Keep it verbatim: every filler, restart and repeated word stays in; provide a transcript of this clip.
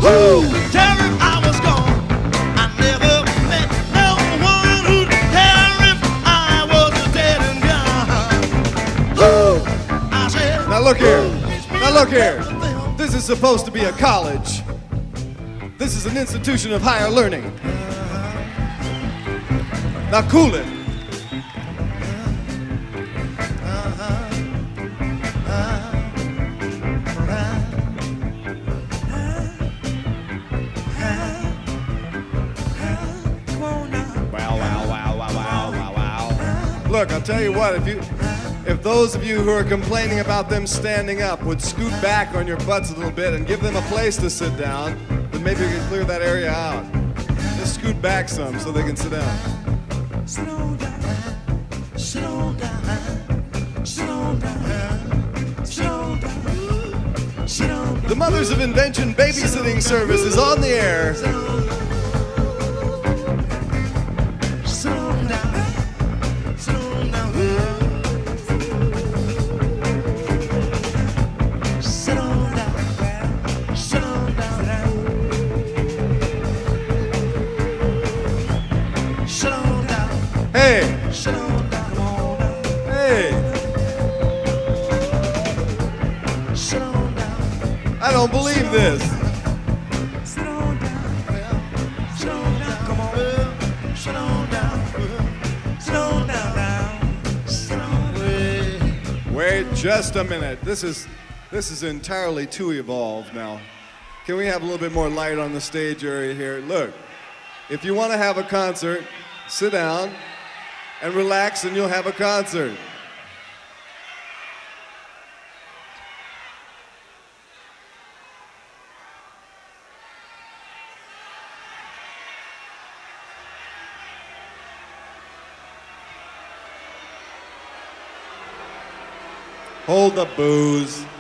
Woo! Tell him I was gone. I never met no one who'd care if I was dead and gone. Woo! I said, now look here. Now look here. This is supposed to be a college. This is an institution of higher learning. Now cool it. Look, I'll tell you what, if you, if those of you who are complaining about them standing up would scoot back on your butts a little bit and give them a place to sit down, then maybe we can clear that area out. Just scoot back some so they can sit down. sit on down, sit on down, sit on down, sit on down, sit on down. The Mothers of Invention babysitting service is on the air. Hey! Hey! I don't believe this. Wait just a minute. This is this is entirely too evolved now. Can we have a little bit more light on the stage area here? Look, if you want to have a concert, sit down and relax and you'll have a concert. Hold the booze.